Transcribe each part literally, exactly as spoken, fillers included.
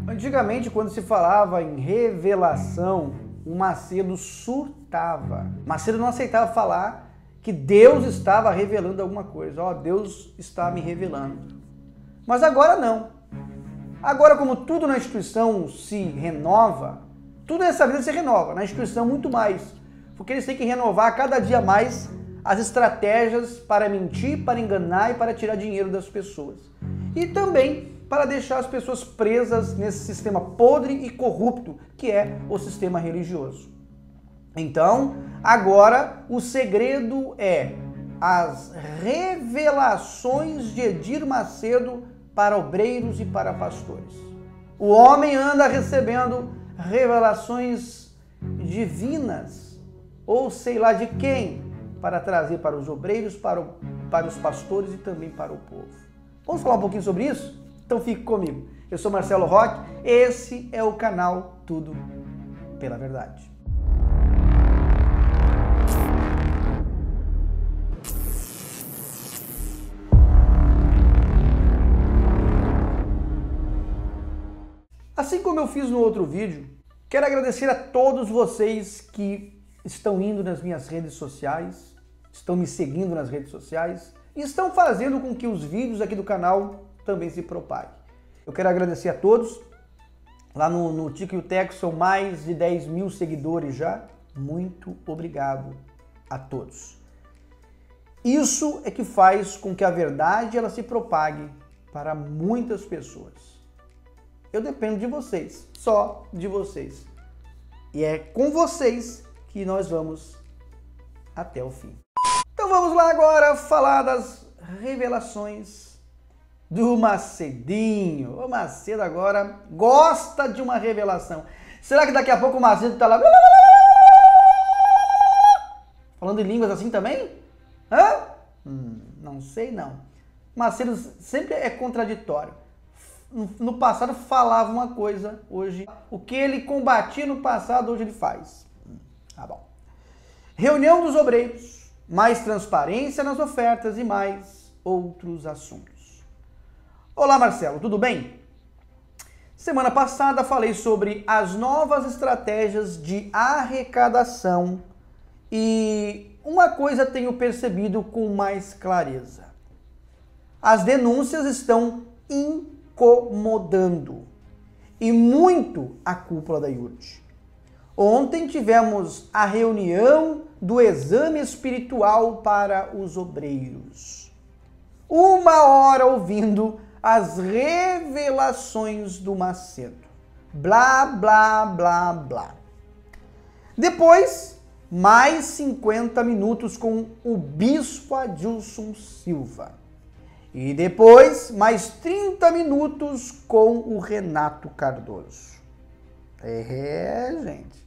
Antigamente, quando se falava em revelação, o Macedo surtava. Macedo não aceitava falar que Deus estava revelando alguma coisa. Ó, Deus está me revelando. Mas agora não. Agora, como tudo na instituição se renova, tudo nessa vida se renova, na instituição muito mais. Porque eles têm que renovar cada dia mais as estratégias para mentir, para enganar e para tirar dinheiro das pessoas. E também para deixar as pessoas presas nesse sistema podre e corrupto que é o sistema religioso. Então, agora o segredo é as revelações de Edir Macedo para obreiros e para pastores. O homem anda recebendo revelações divinas, ou sei lá de quem, para trazer para os obreiros, para, o, para os pastores e também para o povo. Vamos falar um pouquinho sobre isso? Então fique comigo. Eu sou Marcelo Roque, esse é o canal Tudo pela Verdade. Assim como eu fiz no outro vídeo, quero agradecer a todos vocês que estão indo nas minhas redes sociais, estão me seguindo nas redes sociais e estão fazendo com que os vídeos aqui do canal também se propaguem. Eu quero agradecer a todos. Lá no, no Tico e o Teco são mais de dez mil seguidores já. Muito obrigado a todos. Isso é que faz com que a verdade ela se propague para muitas pessoas. Eu dependo de vocês, só de vocês. E é com vocês que nós vamos até o fim. Então vamos lá agora falar das revelações do Macedinho. O Macedo agora gosta de uma revelação. Será que daqui a pouco o Macedo está lá falando em línguas assim também? Hã? Hum, não sei não. Macedo sempre é contraditório. No passado falava uma coisa, hoje o que ele combatia no passado, hoje ele faz. Tá bom. Reunião dos obreiros, mais transparência nas ofertas e mais outros assuntos. Olá Marcelo, tudo bem? Semana passada falei sobre as novas estratégias de arrecadação e uma coisa tenho percebido com mais clareza. As denúncias estão incomodando e muito a cúpula da I U R D. Ontem tivemos a reunião do exame espiritual para os obreiros. Uma hora ouvindo as revelações do Macedo. Blá, blá, blá, blá. Depois, mais cinquenta minutos com o bispo Adilson Silva. E depois, mais trinta minutos com o Renato Cardoso. É, gente.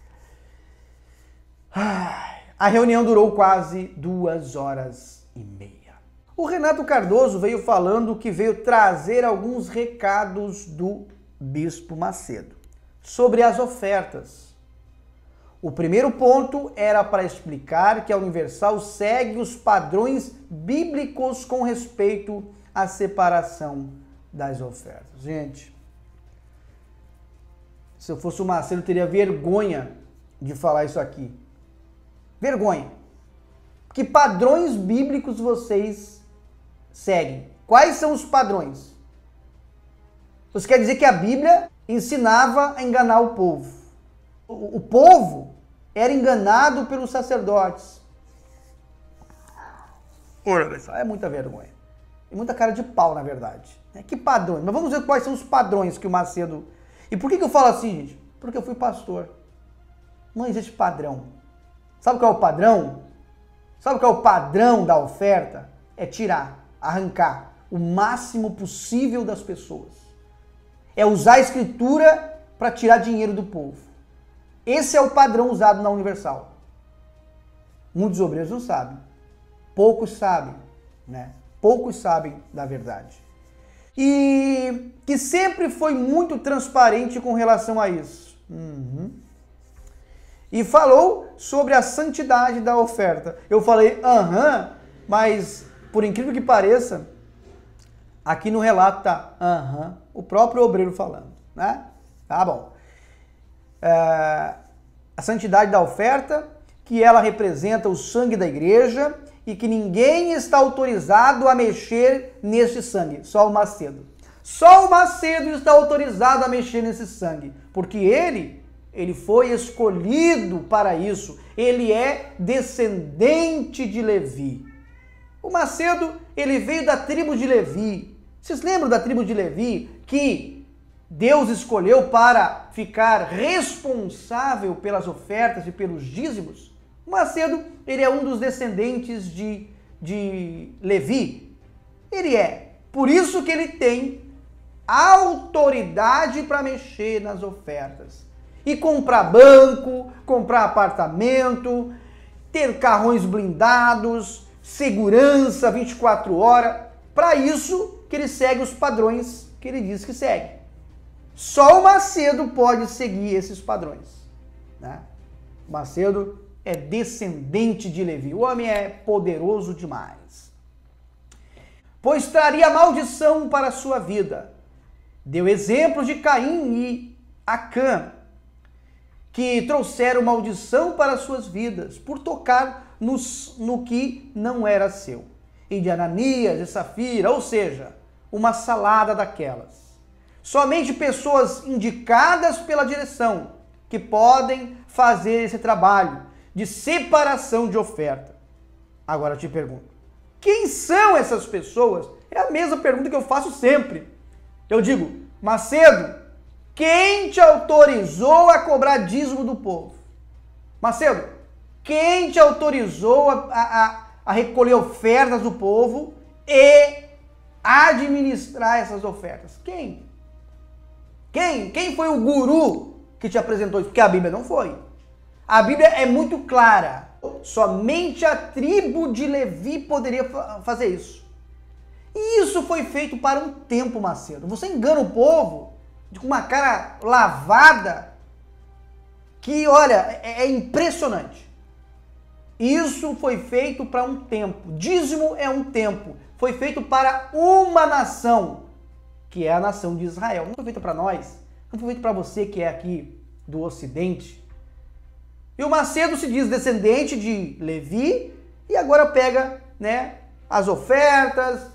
A reunião durou quase duas horas e meia. O Renato Cardoso veio falando que veio trazer alguns recados do Bispo Macedo sobre as ofertas. O primeiro ponto era para explicar que a Universal segue os padrões bíblicos com respeito à separação das ofertas. Gente, se eu fosse o Macedo, eu teria vergonha de falar isso aqui. Vergonha. Que padrões bíblicos vocês seguem? Quais são os padrões? Você quer dizer que a Bíblia ensinava a enganar o povo. O, o povo era enganado pelos sacerdotes. Olha, é muita vergonha. E muita cara de pau, na verdade. Que padrões? Mas vamos ver quais são os padrões que o Macedo... E por que que eu falo assim, gente? Porque eu fui pastor. Não existe padrão. Sabe qual é o padrão? Sabe qual é o padrão da oferta? É tirar, arrancar o máximo possível das pessoas. É usar a escritura para tirar dinheiro do povo. Esse é o padrão usado na Universal. Muitos obreiros não sabem. Poucos sabem, né? Poucos sabem da verdade. E que sempre foi muito transparente com relação a isso. Uhum. E falou sobre a santidade da oferta. Eu falei, aham, mas por incrível que pareça, aqui no relato tá, aham, o próprio obreiro falando. né? Tá bom. É, a santidade da oferta, que ela representa o sangue da igreja e que ninguém está autorizado a mexer nesse sangue, só o Macedo. Só o Macedo está autorizado a mexer nesse sangue, porque ele, ele foi escolhido para isso. Ele é descendente de Levi. O Macedo, ele veio da tribo de Levi. Vocês lembram da tribo de Levi que Deus escolheu para ficar responsável pelas ofertas e pelos dízimos? O Macedo, ele é um dos descendentes de, de Levi. Ele é. Por isso que ele tem autoridade para mexer nas ofertas. E comprar banco, comprar apartamento, ter carrões blindados, segurança vinte e quatro horas. Para isso que ele segue os padrões que ele diz que segue. Só o Macedo pode seguir esses padrões, né? O Macedo é descendente de Levi. O homem é poderoso demais. Pois traria maldição para a sua vida. Deu exemplos de Caim e Acã, que trouxeram maldição para as suas vidas, por tocar nos, no que não era seu. E de Ananias e Safira, ou seja, uma salada daquelas. Somente pessoas indicadas pela direção que podem fazer esse trabalho de separação de oferta. Agora eu te pergunto, quem são essas pessoas? É a mesma pergunta que eu faço sempre. Eu digo, Macedo, quem te autorizou a cobrar dízimo do povo? Macedo, quem te autorizou a, a, a recolher ofertas do povo e administrar essas ofertas? Quem? Quem? Quem foi o guru que te apresentou isso? Porque a Bíblia não foi. A Bíblia é muito clara. Somente a tribo de Levi poderia fazer isso. E isso foi feito para um tempo, Macedo. Você engana o povo com uma cara lavada que, olha, é impressionante. Isso foi feito para um tempo. Dízimo é um tempo. Foi feito para uma nação, que é a nação de Israel. Não foi feito para nós. Não foi feito para você que é aqui do Ocidente. E o Macedo se diz descendente de Levi e agora pega, né, as ofertas.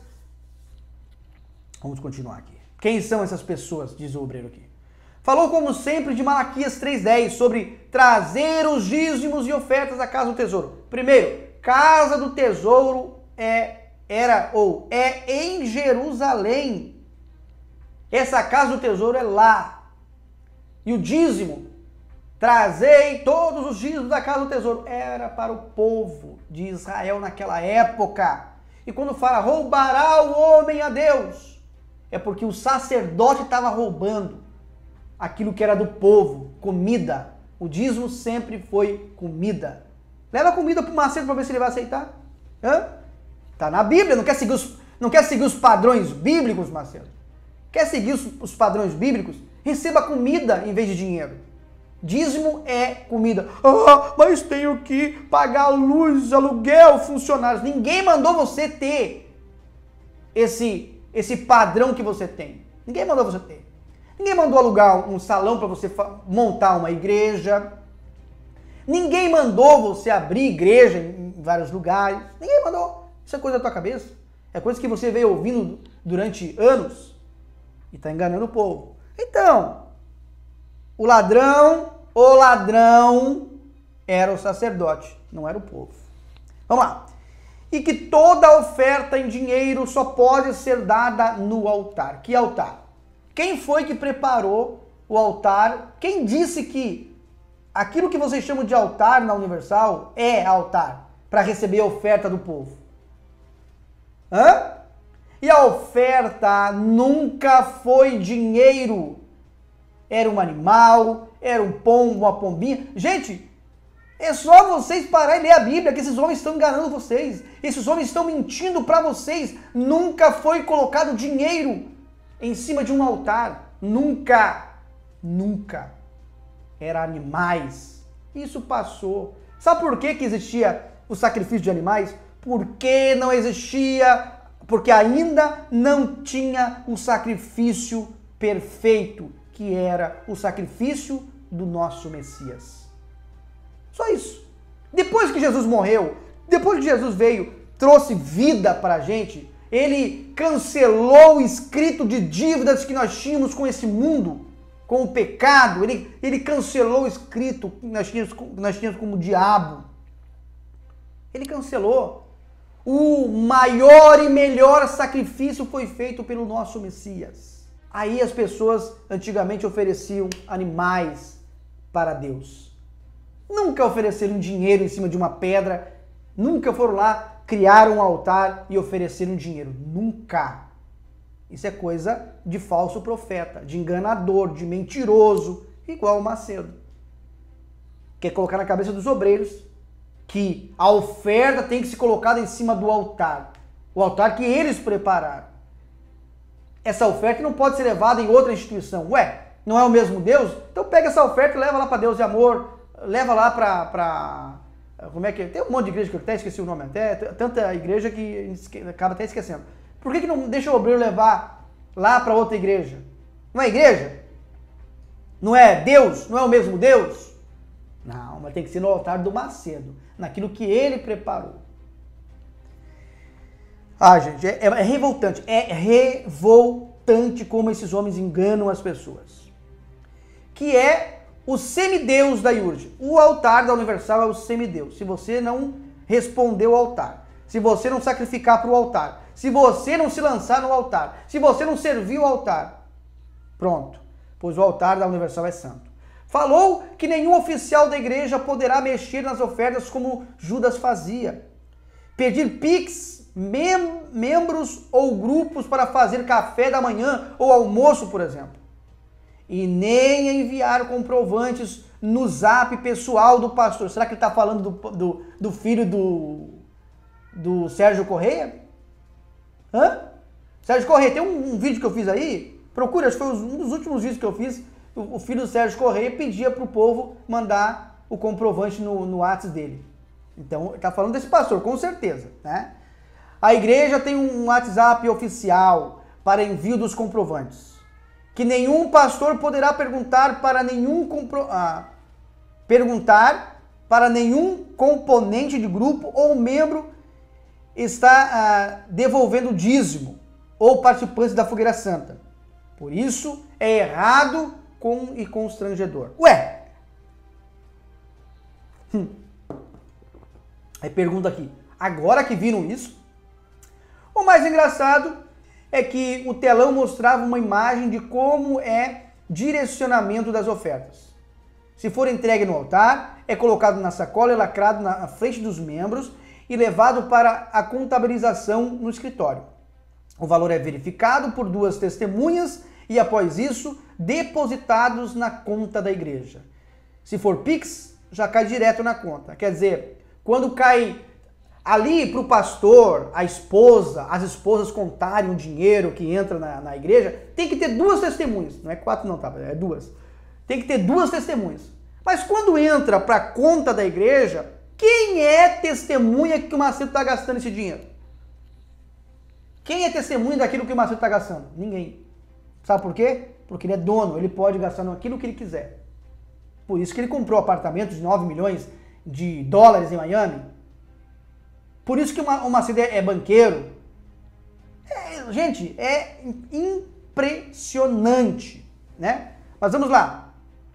Vamos continuar aqui. Quem são essas pessoas, diz o obreiro aqui. Falou, como sempre, de Malaquias três dez, sobre trazer os dízimos e ofertas à casa do tesouro. Primeiro, casa do tesouro é, era ou é em Jerusalém. Essa casa do tesouro é lá. E o dízimo, trazei todos os dízimos da casa do tesouro, era para o povo de Israel naquela época. E quando fala, roubará o homem a Deus, é porque o sacerdote estava roubando aquilo que era do povo, comida. O dízimo sempre foi comida. Leva comida para o Macedo para ver se ele vai aceitar. Hã? Tá na Bíblia, não quer seguir os, não quer seguir os padrões bíblicos, Macedo? Quer seguir os, os padrões bíblicos? Receba comida em vez de dinheiro. Dízimo é comida. Ah, mas tenho que pagar luz, aluguel, funcionários. Ninguém mandou você ter esse, esse padrão que você tem. Ninguém mandou você ter. Ninguém mandou alugar um salão para você montar uma igreja. Ninguém mandou você abrir igreja em vários lugares. Ninguém mandou. Isso é coisa da tua cabeça. É coisa que você veio ouvindo durante anos e está enganando o povo. Então, o ladrão, o ladrão era o sacerdote, não era o povo. Vamos lá. E que toda oferta em dinheiro só pode ser dada no altar. Que altar? Quem foi que preparou o altar? Quem disse que aquilo que vocês chamam de altar na Universal é altar para receber a oferta do povo? Hã? E a oferta nunca foi dinheiro. Era um animal, era um pombo, uma pombinha. Gente, é só vocês pararem e ler a Bíblia que esses homens estão enganando vocês. Esses homens estão mentindo para vocês. Nunca foi colocado dinheiro em cima de um altar. Nunca. Nunca. Era animais. Isso passou. Sabe por que que existia o sacrifício de animais? Porque não existia, porque ainda não tinha um sacrifício perfeito, que era o sacrifício do nosso Messias. Só isso. Depois que Jesus morreu, depois que Jesus veio, trouxe vida para a gente, ele cancelou o escrito de dívidas que nós tínhamos com esse mundo, com o pecado. Ele, ele cancelou o escrito que nós tínhamos, nós tínhamos como o diabo. Ele cancelou. O maior e melhor sacrifício foi feito pelo nosso Messias. Aí as pessoas antigamente ofereciam animais para Deus. Nunca ofereceram dinheiro em cima de uma pedra. Nunca foram lá, criaram um altar e ofereceram dinheiro. Nunca. Isso é coisa de falso profeta, de enganador, de mentiroso, igual o Macedo. Quer colocar na cabeça dos obreiros que a oferta tem que ser colocada em cima do altar. O altar que eles prepararam. Essa oferta não pode ser levada em outra instituição. Ué, não é o mesmo Deus? Então pega essa oferta e leva lá para Deus de amor, leva lá para... Pra... Como é que é? Tem um monte de igreja que eu até esqueci o nome, até tanta igreja que acaba até esquecendo. Por que, que não deixa o obreiro levar lá para outra igreja? Não é igreja? Não é Deus? Não é o mesmo Deus? Não, mas tem que ser no altar do Macedo, naquilo que ele preparou. Ah, gente, é, é revoltante, é revoltante como esses homens enganam as pessoas. Que é o semideus da I U R G. O altar da Universal é o semideus. Se você não responder ao altar, se você não sacrificar para o altar, se você não se lançar no altar, se você não servir o altar, pronto, pois o altar da Universal é santo. Falou que nenhum oficial da igreja poderá mexer nas ofertas como Judas fazia. Pedir pix, mem membros ou grupos para fazer café da manhã ou almoço, por exemplo. E nem enviar comprovantes no zap pessoal do pastor. Será que ele está falando do, do, do filho do, do Sérgio Correia? Hã? Sérgio Correia, tem um, um vídeo que eu fiz aí, procura, acho que foi um dos últimos vídeos que eu fiz, o, o filho do Sérgio Correia pedia para o povo mandar o comprovante no, no WhatsApp dele. Então, está falando desse pastor, com certeza, né? A igreja tem um WhatsApp oficial para envio dos comprovantes, que nenhum pastor poderá perguntar para nenhum compro... ah, perguntar para nenhum componente de grupo ou membro está ah, devolvendo dízimo ou participantes da fogueira santa. Por isso é errado com e constrangedor. Ué? Hum. Aí pergunta aqui, agora que viram isso? O mais engraçado é que o telão mostrava uma imagem de como é direcionamento das ofertas. Se for entregue no altar, é colocado na sacola e lacrado na frente dos membros e levado para a contabilização no escritório. O valor é verificado por duas testemunhas e, após isso, depositados na conta da igreja. Se for Pix, já cai direto na conta. Quer dizer, quando cai ali para o pastor, a esposa, as esposas contarem o dinheiro que entra na, na igreja, tem que ter duas testemunhas. Não é quatro não, tá? É duas. Tem que ter duas testemunhas. Mas quando entra para a conta da igreja, quem é testemunha que o Macedo está gastando esse dinheiro? Quem é testemunha daquilo que o Macedo está gastando? Ninguém. Sabe por quê? Porque ele é dono, ele pode gastar naquilo que ele quiser. Por isso que ele comprou apartamentos de nove milhões de dólares em Miami. Por isso que o Macedo é banqueiro. É, gente, é impressionante, né? Mas vamos lá.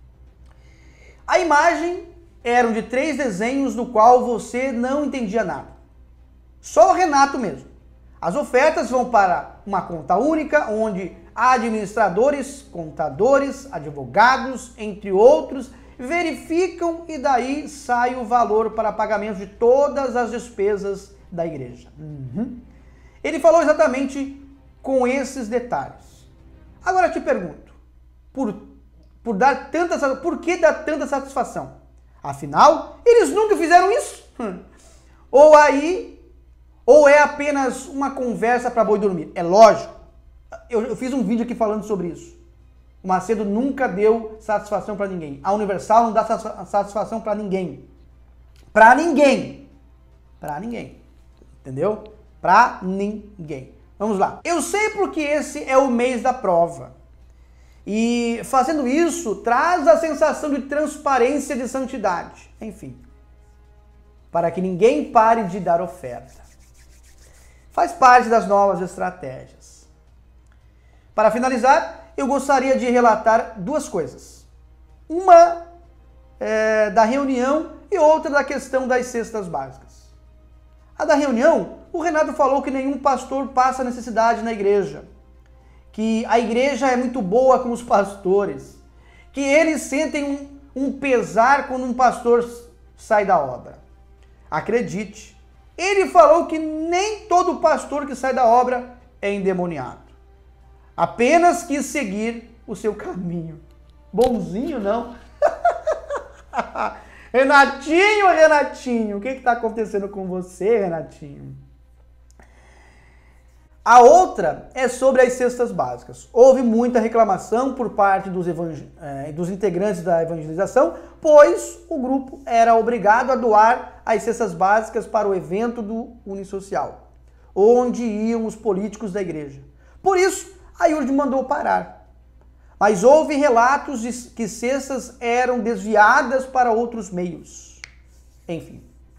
A imagem eram de três desenhos no qual você não entendia nada. Só o Renato mesmo. As ofertas vão para uma conta única, onde administradores, contadores, advogados, entre outros, verificam e daí sai o valor para pagamento de todas as despesas da igreja. Uhum. Ele falou exatamente com esses detalhes. Agora eu te pergunto, por, por, dar tanta, por que dar tanta satisfação? Afinal, eles nunca fizeram isso? Hum. Ou aí, ou é apenas uma conversa para boi dormir? É lógico, eu, eu fiz um vídeo aqui falando sobre isso. O Macedo nunca deu satisfação para ninguém. A Universal não dá satisfação para ninguém. Para ninguém. Para ninguém. Entendeu? Para ninguém. Vamos lá. Eu sei porque esse é o mês da prova. E fazendo isso, traz a sensação de transparência, de santidade. Enfim, para que ninguém pare de dar oferta. Faz parte das novas estratégias. Para finalizar, eu gostaria de relatar duas coisas. Uma é, da reunião e outra da questão das cestas básicas. A da reunião, o Renato falou que nenhum pastor passa necessidade na igreja. Que a igreja é muito boa com os pastores, que eles sentem um, um pesar quando um pastor sai da obra. Acredite, ele falou que nem todo pastor que sai da obra é endemoniado. Apenas quis seguir o seu caminho. Bonzinho, não? Renatinho, Renatinho, o que está acontecendo com você, Renatinho? A outra é sobre as cestas básicas. Houve muita reclamação por parte dos, evangel... dos integrantes da evangelização, pois o grupo era obrigado a doar as cestas básicas para o evento do Unisocial, onde iam os políticos da igreja. Por isso, a I U R D mandou parar. Mas houve relatos de que cestas eram desviadas para outros meios. Enfim,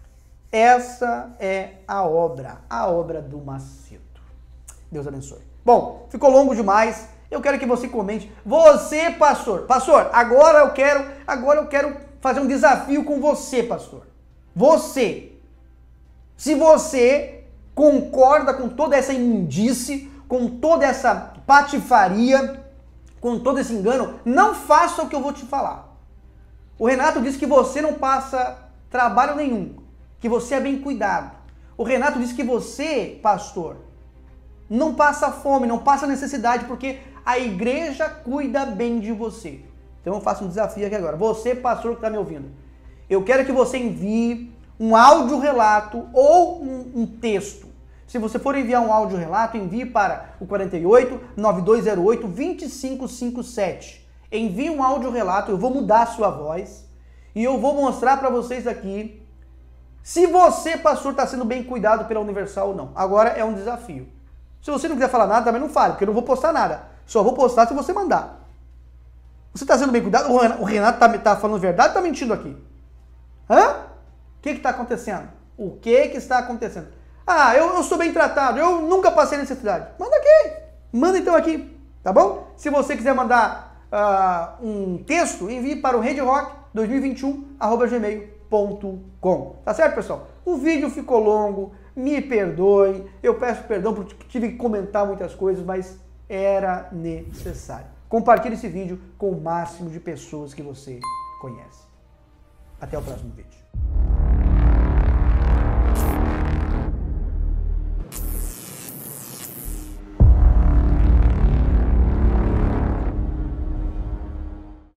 essa é a obra, a obra do Macedo. Deus abençoe. Bom, ficou longo demais. Eu quero que você comente. Você, pastor. Pastor, agora eu quero, agora eu quero fazer um desafio com você, pastor. Você. Se você concorda com toda essa imundície, com toda essa patifaria, com todo esse engano, não faça o que eu vou te falar. O Renato disse que você não passa trabalho nenhum, que você é bem cuidado. O Renato disse que você, pastor, não passa fome, não passa necessidade, porque a igreja cuida bem de você. Então eu faço um desafio aqui agora. Você, pastor que está me ouvindo, eu quero que você envie um áudio relato ou um, um texto. Se você for enviar um áudio relato, envie para o quarenta e oito, nove dois zero oito, dois cinco cinco sete. Envie um áudio relato, eu vou mudar a sua voz e eu vou mostrar para vocês aqui se você, pastor, está sendo bem cuidado pela Universal ou não. Agora é um desafio. Se você não quiser falar nada, também não fale, porque eu não vou postar nada. Só vou postar se você mandar. Você está sendo bem cuidado? O Renato está tá falando verdade ou está mentindo aqui? Hã? O que está acontecendo? O que, que está acontecendo? Ah, eu, eu sou bem tratado, eu nunca passei necessidade. Manda aqui. Manda então aqui, tá bom? Se você quiser mandar uh, um texto, envie para o redrock dois mil e vinte e um arroba gmail ponto com. Tá certo, pessoal? O vídeo ficou longo. Me perdoem, eu peço perdão porque tive que comentar muitas coisas, mas era necessário. Compartilhe esse vídeo com o máximo de pessoas que você conhece. Até o próximo vídeo.